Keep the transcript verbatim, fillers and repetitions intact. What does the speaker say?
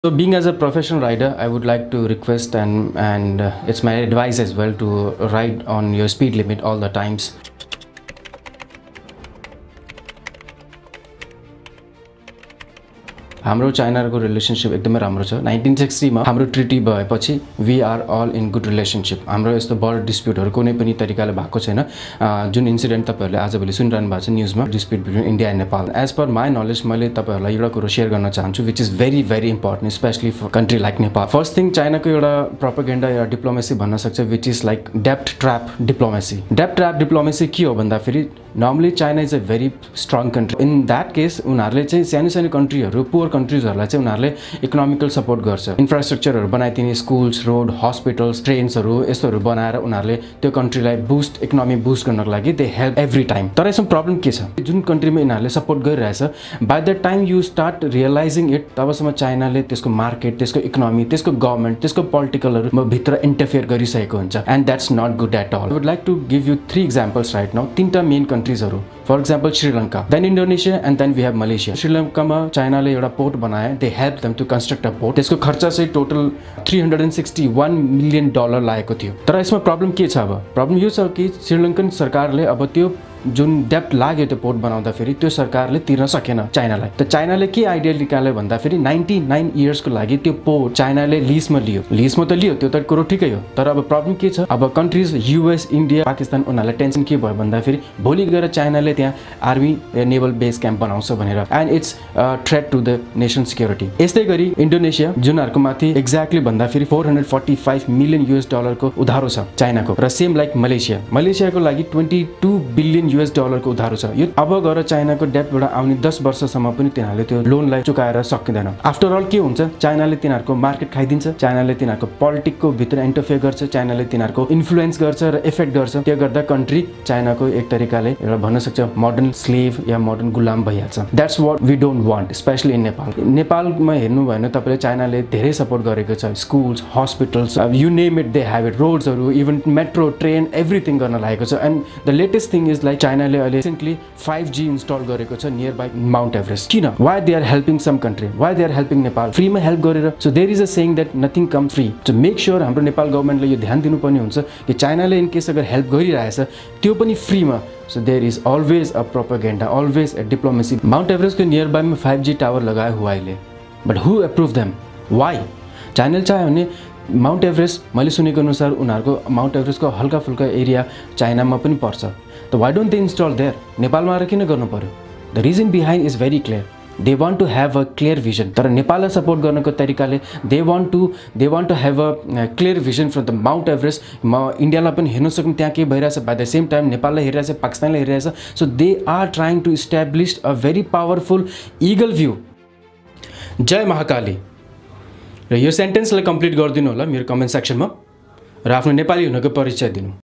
So being as a professional rider, I would like to request and and uh, it's my advice as well to ride on your speed limit all the times. हाम्रो चाइनाको relationship एकदमै राम्रो छ। Nineteen sixty मा हाम्रो treaty भएपछि we are all in good relationship. हाम्रो यस्तो border डिस्प्युटहरु कुनै पनि तरिकाले भएको छैन। जुन इन्सिडेन्ट तपाईहरुले आजभोलि सुनिरहनु भएको छ न्यूजमा, dispute between India and Nepal. As per my knowledge मैले तपाईहरुलाई एउटा कुरा शेयर गर्न चाहन्छु which is very very important specially for country like Nepal. First thing, चाइनाको एउटा प्रोपेगेन्डा या डिप्लोमेसी भन्न सक्छ which is like dept trap diplomacy. Dept trap diplomacy के हो भन्दा फेरि normally China is a very strong country. In that case उनीहरुले चाहिँ सानो सानो कन्ट्रीहरु, पुअर कन्ट्रीजहरुलाई चाहिँ उनीहरुले इकोनोमिकल सपोर्ट गर्छ। इन्फ्रास्ट्रक्चरहरु बनाइदिने, स्कुल्स, रोड, हस्पिटल्स, ट्रेन्सहरु यस्तोहरु बनाएर उनीहरुले त्यो कन्ट्रीलाई बुस्ट इकोनोमी बुस्ट गर्नको लागि दे हेल्प एभ्री टाइम। तर यसमा प्रब्लम के छ, जुन कन्ट्रीमा यिनीहरुले सपोर्ट गरिरहेछ, by the time you start realising it, तबसम्म चाइनाले त्यसको मार्केट, त्यसको इकोनोमी, त्यसको गभर्नमेन्ट, त्यसको पोलिटिकलहरु भित्र इन्टरफियर गरिसकेको हुन्छ and that's not good at all. I would like to give you three examples right now. तीनटा मेन कन्ट्रीजहरु, for example Sri Lanka, then Indonesia and then we have Malaysia. श्रीलंकामा चाइनाले एउटा पोर्ट बनाए, they help them to construct a port. त्यसको खर्च चाहिँ total three hundred and sixty one million dollar लागेको थियो। तर यसमा प्रब्लम के छ, अब प्रब्लम यो छ कि श्रीलङ्कन सरकारले अब त्यो जुन डेप्ट लाग्यो त्यो पोर्ट बनाउँदा फेरि त्यो सरकारले तिर्न सकेन चाइनालाई। त चाइनाले के आइडिया निकाल्यो भन्दा फेरि नाइन्टी नाइन इयर्सको लागि त्यो पोर्ट चाइनाले लिजमा लियो। लिजमा त लियो, त्यो त कुरो ठिकै हो, तर अब प्रब्लम के छ, अब कन्ट्रीज युएस, इन्डिया, पाकिस्तान उनीहरूलाई टेन्सन के भयो भन्दा फेरि भोलि गएर चाइनाले त्यहाँ आर्मी नेभल बेस क्याम्प बनाउँछ भनेर, and it's threat to the nation security. यस्तै गरी इन्डोनेसिया, जुनहरूको माथि एक्ज्याक्टली भन्दा फेरि four hundred forty five million US डलरको उधारो छ चाइनाको। र सेम लाइक मलेसिया, मलेसियाको लागि ट्वेन्टी टू बिलियन युएस डलरको उधारो छ। यो अब गएर चाइनाको डेब्टबाट आउने दस वर्षसम्म पनि तिनीहरूले त्यो लोनलाई चुकाएर सकिँदैन। आफ्टर अल के हुन्छ, चाइनाले तिनीहरूको मार्केट खाइदिन्छ, चाइनाले तिनीहरूको पोलिटिकको भित्र इन्टरफियर गर्छ, चाइनाले तिनीहरूको इन्फ्लुएन्स गर्छ र इफेक्ट गर्छ। त्यो गर्दा कन्ट्री चाइनाको एक तरिकाले एउटा भन्न सक्छ मोडर्न स्लेभ या मोडर्न गुलाम भइहाल्छ। That's what we don't want, specially in Nepal. नेपालमा हेर्नु भयो भने तपाईँले चाइनाले धेरै सपोर्ट गरेको छ, schools, hospitals, you name it they have it, रोड्सहरू, इभन मेट्रो, ट्रेन, एभ्रिथिङ गर्न लागेको छ। And the latest thing is like चाइनाले अहिले रिसेन्टली फाइभ जी इन्स्टल गरेको छ नियर बाई माउन्ट एभरेस्ट। किन? Why they are helping some country, why they are helping Nepal? फ्रीमा हेल्प गरेर। So there is a saying that nothing come free. So make sure हाम्रो नेपाल गभर्मेन्टले यो ध्यान दिनुपर्ने हुन्छ कि चाइनाले इन केस अगर हेल्प गरिरहेछ त्यो पनि फ्रीमा। So there is always a propaganda, always a diplomacy. Mount एभरेस्टको नियर बाईमा फाइभ जी टावर लगायो हुवाईले, but who approve them? Why? चाइनाले चाह्यो भने माउन्ट एभरेस्ट, मैले सुनेको अनुसार उनीहरूको माउन्ट एभरेस्टको हल्का फुल्का एरिया चाइनामा पनि पर्छ, त why don't they install there? नेपालमा आएर किन गर्नु पर्यो? The reason behind is very clear, they want to have a clear vision. तर नेपाललाई सपोर्ट गर्नको तरिकाले they want to they want to have a clear vision from the Mount Everest. म इन्डियालाई पनि हेर्न सकौँ त्यहाँ के भइरहेछ, बाई द सेम टाइम नेपाललाई हेरिरहेछ, पाकिस्तानलाई हेरिरहेछ। So they are trying to establish a very powerful eagle view. जय महाकाली। र यो सेन्टेन्सलाई कम्प्लिट गरिदिनु होला मेरो कमेन्ट सेक्सनमा, र आफ्नो नेपाली हुनुको परिचय दिनु।